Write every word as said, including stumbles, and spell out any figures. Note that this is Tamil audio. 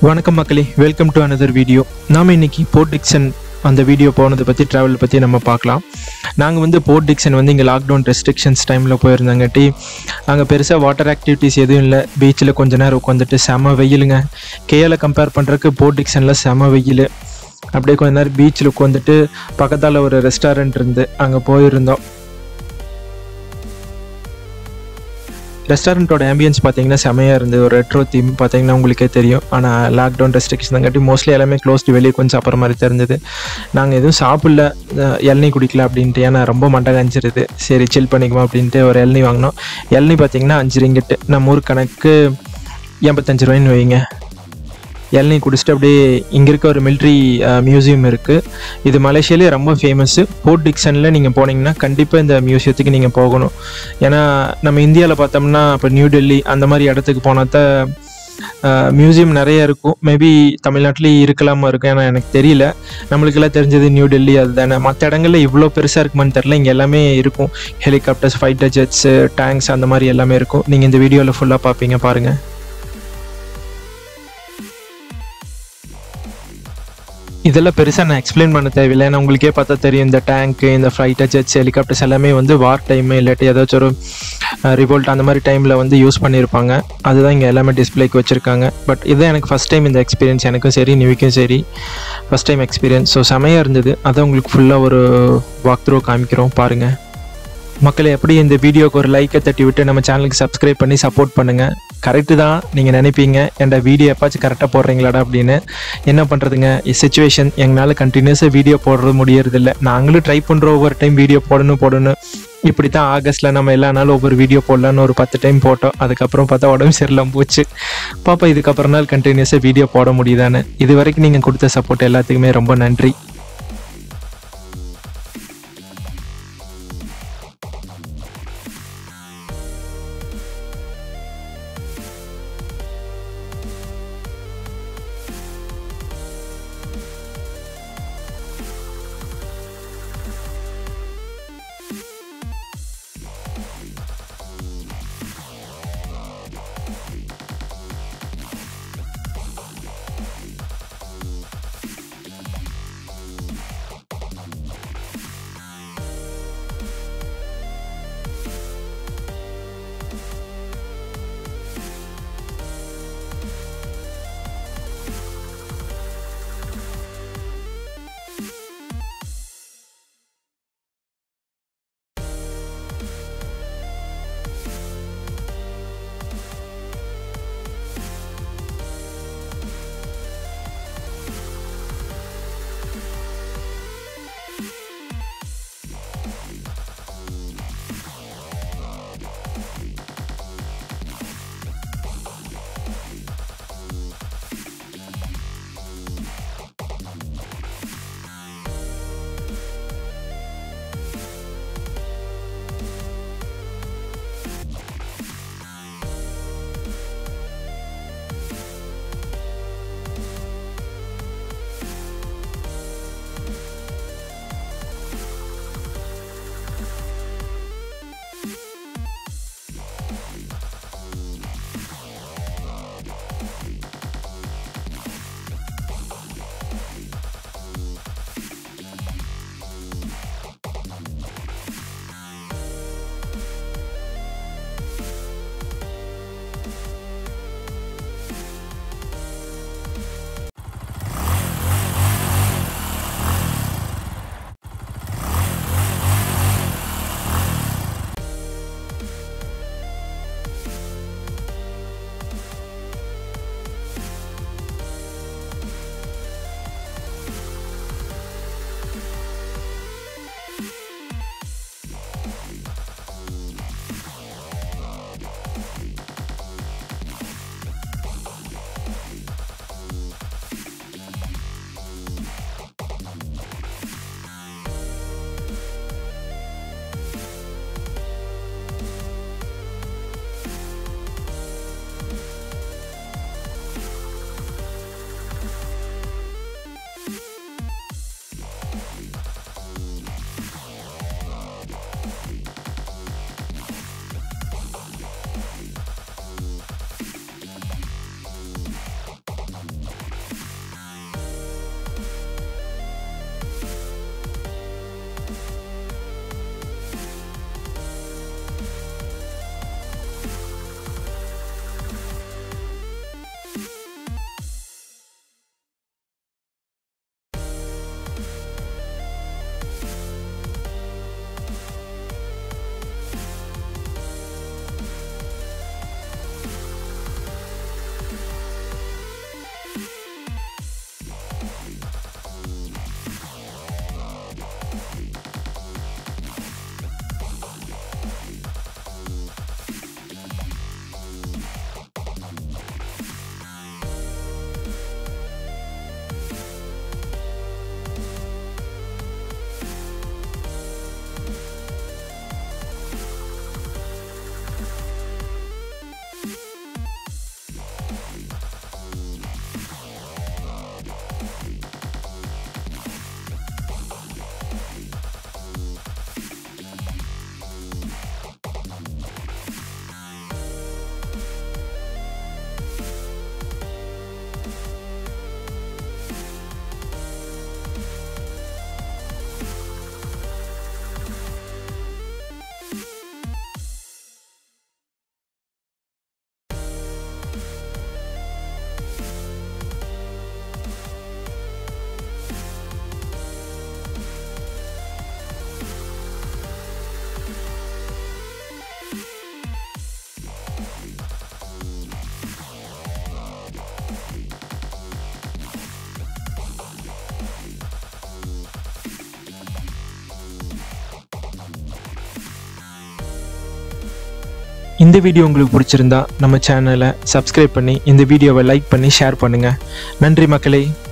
வணக்கம் மக்களே, வெல்கம் டு அனதர் வீடியோ. நாம் இன்றைக்கி போர்ட் டிக்சன் அந்த வீடியோ போனதை பற்றி ட்ராவல் பற்றி நம்ம பார்க்கலாம். நாங்கள் வந்து போர்ட் டிக்சன் வந்து இங்கே லாக்டவுன் ரெஸ்ட்ரிக்ஷன்ஸ் டைமில் போயிருந்தாங்கட்டி அங்கே பெருசாக வாட்டர் ஆக்டிவிட்டீஸ் எதுவும் இல்லை. பீச்சில் கொஞ்ச நேரம் உட்காந்துட்டு செம வெயிலுங்க. கேஏல கம்பேர் பண்ணுறதுக்கு போர்ட் டிக்சனில் செம வெயில். அப்படியே கொஞ்ச நேரம் பீச்சில் உட்காந்துட்டு பக்கத்தால் ஒரு ரெஸ்டாரண்ட் இருந்து அங்கே போயிருந்தோம். ரெஸ்டாரண்ட்டோட ஆம்பியன்ஸ் பார்த்தீங்கன்னா செமையாக இருந்தது. ஒரு ரெட்ரோ தீம் பார்த்தீங்கன்னா உங்களுக்கே தெரியும். ஆனால் லாக்டவுன் ரெஸ்ட்ரிக்ஷன் தாங்காட்டி மோஸ்ட்லி எல்லாமே க்ளோஸ்டு, வெளியே கொஞ்சம் சாப்பிட்ற மாதிரி தெரிஞ்சது. நாங்கள் எதுவும் சாப்பிடல, இளநீ குடிக்கல அப்படின்ட்டு. ஏன்னா ரொம்ப மண்டை காஞ்சிருது. சரி சில் பண்ணிக்குவோம் அப்படின்ட்டு ஒரு இளநீ வாங்கினோம். இளநீ பார்த்தீங்கன்னா அஞ்சு ரிங்கிட்டு, நம்ம ஊர் கணக்கு எண்பத்தஞ்சு ரூபாய்ன்னு வைங்க. இளநீ குடிச்சிட்டு அப்படியே இங்கே இருக்க ஒரு மிலிட்ரி மியூசியம் இருக்குது. இது மலேசியாலே ரொம்ப ஃபேமஸ்ஸு. போர்ட் டிக்சனில் நீங்கள் போனீங்கன்னா கண்டிப்பாக இந்த மியூசியத்துக்கு நீங்கள் போகணும். ஏன்னா நம்ம இந்தியாவில் பார்த்தோம்னா இப்போ நியூ டெல்லி அந்த மாதிரி இடத்துக்கு போனால் தான் மியூசியம் நிறைய இருக்கும். மேபி தமிழ்நாட்டிலேயே இருக்கலாமா இருக்கும், ஏன்னா எனக்கு தெரியல. நம்மளுக்கெல்லாம் தெரிஞ்சது நியூ டெல்லி அதுதானே. மற்ற இடங்களில் இவ்வளோ பெருசாக இருக்குமான்னு தெரில. இங்கே எல்லாமே இருக்கும். ஹெலிகாப்டர்ஸ், ஃபைட்டர் ஜெட்ஸு, டேங்க்ஸ் அந்த மாதிரி எல்லாமே இருக்கும். நீங்கள் இந்த வீடியோவில் ஃபுல்லாக பார்ப்பீங்க, பாருங்கள். இதெல்லாம் பெருசாக நான் எக்ஸ்பிளைன் பண்ண தேவையில்லை. ஏன்னா உங்களுக்கே பார்த்தா தெரியும். இந்த டேங்க்கு, இந்த ஃப்ளைட்டர் ஜெட்ஸ், ஹெலிகாப்டர்ஸ் எல்லாமே வந்து வார் டைமு இல்லாட்டி ஏதாச்சும் ஒரு ரிவோல்ட் அந்த மாதிரி டைமில் வந்து யூஸ் பண்ணியிருப்பாங்க. அதுதான் இங்கே எல்லாமே டிஸ்பிளேக்கு வச்சுருக்காங்க. பட் இதுதான் எனக்கு ஃபஸ்ட் டைம் இந்த எக்ஸ்பீரியன்ஸ். எனக்கும் சரி, நிவிக்கும் சரி ஃபஸ்ட் டைம் எக்ஸ்பீரியன்ஸ். ஸோ செமையாக இருந்தது. அதான் உங்களுக்கு ஃபுல்லாக ஒரு வாக் த்ரூ காமிக்கிறோம், பாருங்கள். மக்களை எப்படி இந்த வீடியோக்கு ஒரு லைக்கை தட்டி விட்டு நம்ம சேனலுக்கு சப்ஸ்கிரைப் பண்ணி சப்போர்ட் பண்ணுங்கள். கரெக்டு தான், நீங்கள் நினைப்பீங்க என்ட வீடியோ எப்பாச்சும் கரெக்டாக போடுறீங்களாடா அப்படின்னு. என்ன பண்ணுறதுங்க, சுச்சுவேஷன் எங்களால் கண்டினியூஸாக வீடியோ போடுறது முடியறதில்ல. நாங்களும் ட்ரை பண்ணுறோம் ஒவ்வொரு டைம் வீடியோ போடணும் போடணும். இப்படி தான் ஆகஸ்ட்டில் நம்ம எல்லா நாளும் ஒவ்வொரு வீடியோ போடலான்னு ஒரு பத்து டைம் போட்டோம். அதுக்கப்புறம் பார்த்தா உடம்பு சரியில்லாம போச்சு. பாப்பா இதுக்கப்புறம் நாள் கண்டினியூஸாக வீடியோ போட முடியுதானே. இது வரைக்கும் நீங்கள் கொடுத்த சப்போர்ட் எல்லாத்துக்குமே ரொம்ப நன்றி. இந்த வீடியோ உங்களுக்கு பிடிச்சிருந்தா நம்ம சேனலை சப்ஸ்கிரைப் பண்ணி இந்த வீடியோவை லைக் பண்ணி ஷேர் பண்ணுங்கள். நன்றி மக்களே.